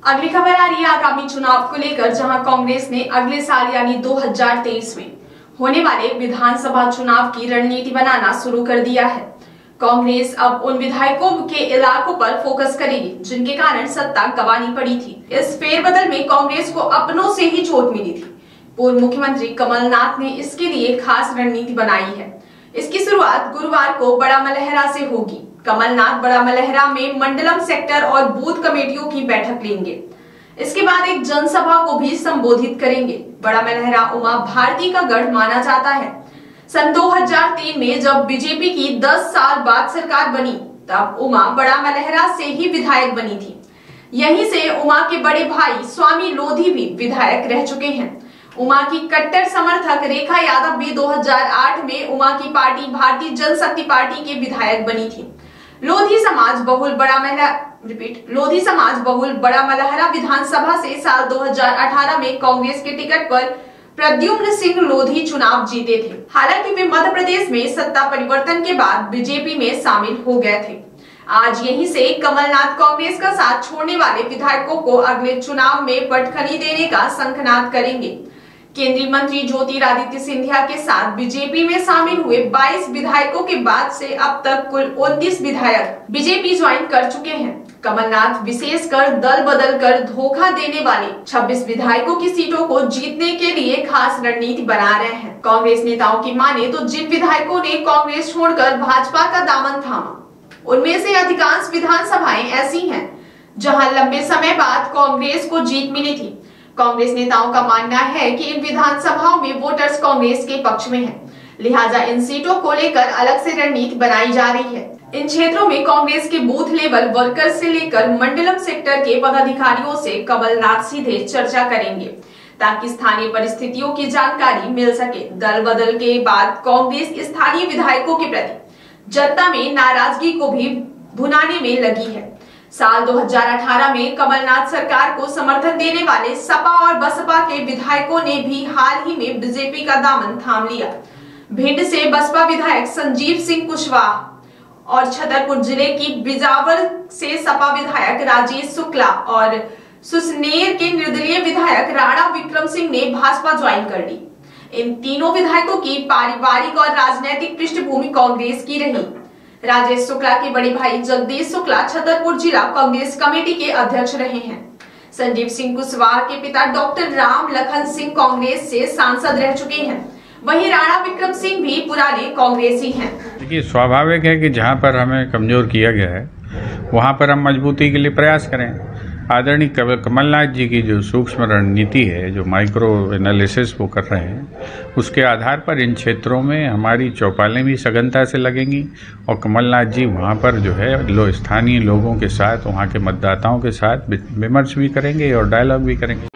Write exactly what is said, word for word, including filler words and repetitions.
अगली खबर आ रही है आगामी चुनाव को लेकर, जहां कांग्रेस ने अगले साल यानी दो हज़ार तेईस में होने वाले विधानसभा चुनाव की रणनीति बनाना शुरू कर दिया है। कांग्रेस अब उन विधायकों के इलाकों पर फोकस करेगी जिनके कारण सत्ता गंवानी पड़ी थी। इस फेरबदल में कांग्रेस को अपनों से ही चोट मिली थी। पूर्व मुख्यमंत्री कमलनाथ ने इसके लिए खास रणनीति बनाई है। इसकी शुरुआत गुरुवार को बड़ा मलहरा से होगी। कमलनाथ बड़ा मलहरा में मंडलम सेक्टर और बूथ कमेटियों की बैठक लेंगे। इसके बाद एक जनसभा को भी संबोधित करेंगे। बड़ा मलहरा उमा भारती का गढ़ माना जाता है। सन दो हज़ार तीन में जब बीजेपी की दस साल बाद सरकार बनी, तब उमा बड़ा मलहरा से ही विधायक बनी थी। यहीं से उमा के बड़े भाई स्वामी लोधी भी विधायक रह चुके हैं। उमा की कट्टर समर्थक रेखा यादव भी दो हज़ार आठ में उमा की पार्टी भारतीय जनशक्ति पार्टी के विधायक बनी थी। लोधी समाज बहुल बड़ा मलहरा रिपीट लोधी समाज बहुल बड़ा मलहरा विधानसभा से साल दो हज़ार अठारह में कांग्रेस के टिकट पर प्रद्युम्न सिंह लोधी चुनाव जीते थे। हालांकि वे मध्य प्रदेश में सत्ता परिवर्तन के बाद बीजेपी में शामिल हो गए थे। आज यहीं से कमलनाथ कांग्रेस का साथ छोड़ने वाले विधायकों को अगले चुनाव में पटखनी देने का शंखनाद करेंगे। केंद्रीय मंत्री ज्योतिरादित्य सिंधिया के साथ बीजेपी में शामिल हुए बाईस विधायकों के बाद से अब तक कुल उनतीस विधायक बीजेपी ज्वाइन कर चुके हैं। कमलनाथ विशेषकर दल बदल कर धोखा देने वाले छब्बीस विधायकों की सीटों को जीतने के लिए खास रणनीति बना रहे हैं। कांग्रेस नेताओं की माने तो जिन विधायकों ने कांग्रेस छोड़कर भाजपा का दामन थामा, उनमें से अधिकांश विधानसभाएं ऐसी हैं जहां लंबे समय बाद कांग्रेस को जीत मिली थी। कांग्रेस नेताओं का मानना है कि इन विधानसभाओं में वोटर्स कांग्रेस के पक्ष में हैं, लिहाजा इन सीटों को लेकर अलग से रणनीति बनाई जा रही है। इन क्षेत्रों में कांग्रेस के बूथ लेवल वर्कर से लेकर मंडलम सेक्टर के पदाधिकारियों से कमलनाथ सीधे चर्चा करेंगे ताकि स्थानीय परिस्थितियों की जानकारी मिल सके। दल बदल के बाद कांग्रेस स्थानीय विधायकों के प्रति जनता में नाराजगी को भी भुनाने में लगी है। साल दो हज़ार अठारह में कमलनाथ सरकार को समर्थन देने वाले सपा और बसपा के विधायकों ने भी हाल ही में बीजेपी का दामन थाम लिया। भिंड से बसपा विधायक संजीव सिंह कुशवाहा और छतरपुर जिले की बिजावर से सपा विधायक राजेश शुक्ला और सुसनेर के निर्दलीय विधायक राणा विक्रम सिंह ने भाजपा ज्वाइन कर ली। इन तीनों विधायकों की पारिवारिक और राजनीतिक पृष्ठभूमि कांग्रेस की रही। राजेश शुक्ला के बड़े भाई जगदीश शुक्ला छतरपुर जिला कांग्रेस कमेटी के अध्यक्ष रहे हैं। संजीव सिंह कुशवाहा के पिता डॉक्टर राम लखन सिंह कांग्रेस से सांसद रह चुके हैं। वहीं राणा विक्रम सिंह भी पुराने कांग्रेसी हैं। देखिए, स्वाभाविक है कि जहां पर हमें कमजोर किया गया है वहां पर हम मजबूती के लिए प्रयास करें। आदरणीय कमलनाथ जी की जो सूक्ष्म रणनीति है, जो माइक्रो एनालिसिस वो कर रहे हैं, उसके आधार पर इन क्षेत्रों में हमारी चौपालें भी सघनता से लगेंगी और कमलनाथ जी वहाँ पर जो है लो स्थानीय लोगों के साथ, वहाँ के मतदाताओं के साथ विमर्श भी करेंगे और डायलॉग भी करेंगे।